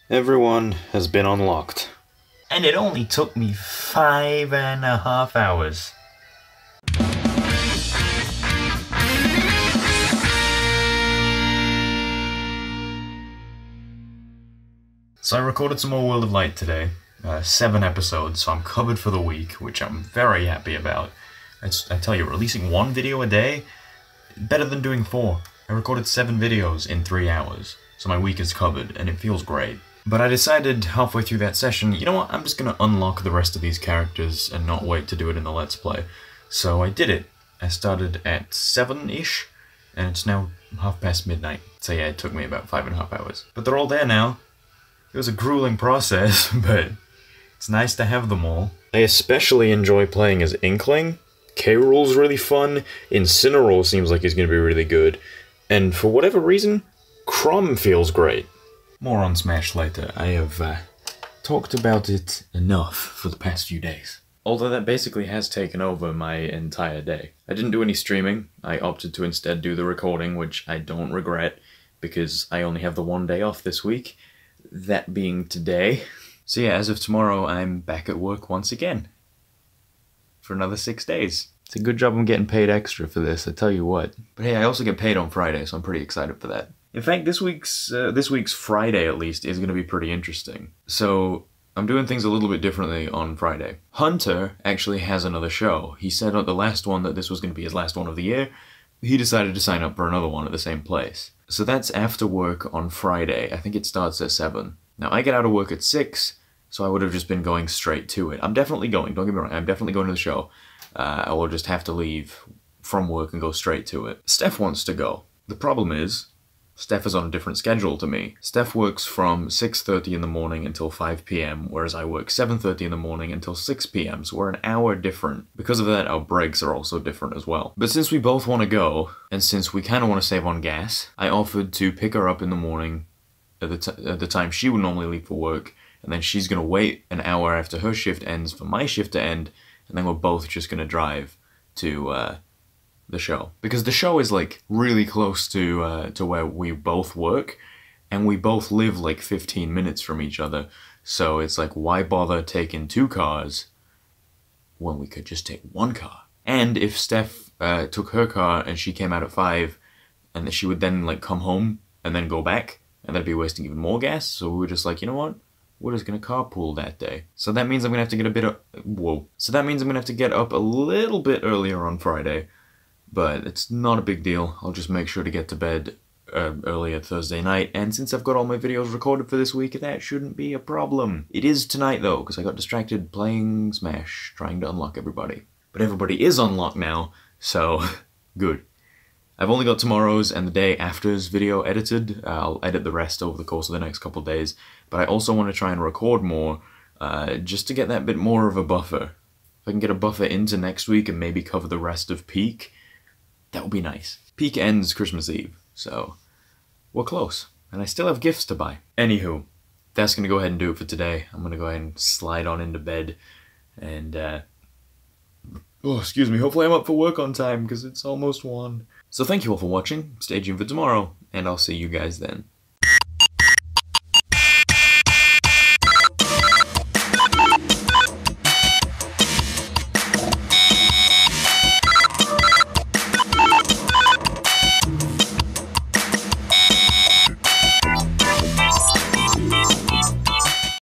Everyone has been unlocked. And it only took me 5.5 hours. So I recorded some more World of Light today. 7 episodes, so I'm covered for the week, which I'm very happy about. I tell you, releasing 1 video a day, better than doing 4. I recorded 7 videos in 3 hours, so my week is covered, and it feels great. But I decided halfway through that session, you know what, I'm just gonna unlock the rest of these characters and not wait to do it in the Let's Play. So I did it. I started at 7-ish, and it's now half past midnight. So yeah, it took me about 5.5 hours. But they're all there now. It was a grueling process, but it's nice to have them all. I especially enjoy playing as Inkling. K-Rool's really fun. Incineroar seems like he's gonna be really good. And for whatever reason, Chrom feels great. More on Smash later. I have talked about it enough for the past few days. Although that basically has taken over my entire day. I didn't do any streaming. I opted to instead do the recording, which I don't regret, because I only have the 1 day off this week. That being today. So yeah, as of tomorrow, I'm back at work once again. For another 6 days. It's a good job I'm getting paid extra for this, I tell you what. But hey, I also get paid on Friday, so I'm pretty excited for that. In fact, this week's Friday, at least, is going to be pretty interesting. So, I'm doing things a little bit differently on Friday. Hunter actually has another show. He said at the last one that this was going to be his last one of the year. He decided to sign up for another one at the same place. So that's after work on Friday. I think it starts at 7. Now, I get out of work at 6, so I would have just been going straight to it. I'm definitely going, don't get me wrong, I'm definitely going to the show. I will just have to leave from work and go straight to it. Steph wants to go. The problem is, Steph is on a different schedule to me. Steph works from 6:30 in the morning until 5 p.m, whereas I work 7:30 in the morning until 6 p.m, so we're an hour different. Because of that, our breaks are also different as well. But since we both want to go, and since we kind of want to save on gas, I offered to pick her up in the morning at the time she would normally leave for work, and then she's going to wait an hour after her shift ends for my shift to end, and then we're both just going to drive to the show. Because the show is like really close to where we both work, and we both live like 15 minutes from each other, so it's like, why bother taking 2 cars when we could just take 1 car? And if Steph took her car and she came out at 5, and then she would then like come home and then go back, and that'd be wasting even more gas, so we were just like, you know what? We're just gonna carpool that day. So that means I'm gonna have to get a bit of... So that means I'm gonna have to get up a little bit earlier on Friday, but it's not a big deal. I'll just make sure to get to bed earlier Thursday night, and since I've got all my videos recorded for this week, that shouldn't be a problem. It is tonight though, because I got distracted playing Smash, trying to unlock everybody. But everybody is unlocked now, so good. I've only got tomorrow's and the day after's video edited. I'll edit the rest over the course of the next couple of days, but I also want to try and record more, just to get that bit more of a buffer. If I can get a buffer into next week and maybe cover the rest of Peak, that would be nice. Peak ends Christmas Eve, so we're close, and I still have gifts to buy. Anywho, that's going to go ahead and do it for today. I'm going to go ahead and slide on into bed, and oh, excuse me, hopefully I'm up for work on time, because it's almost 1. So thank you all for watching, stay tuned for tomorrow, and I'll see you guys then.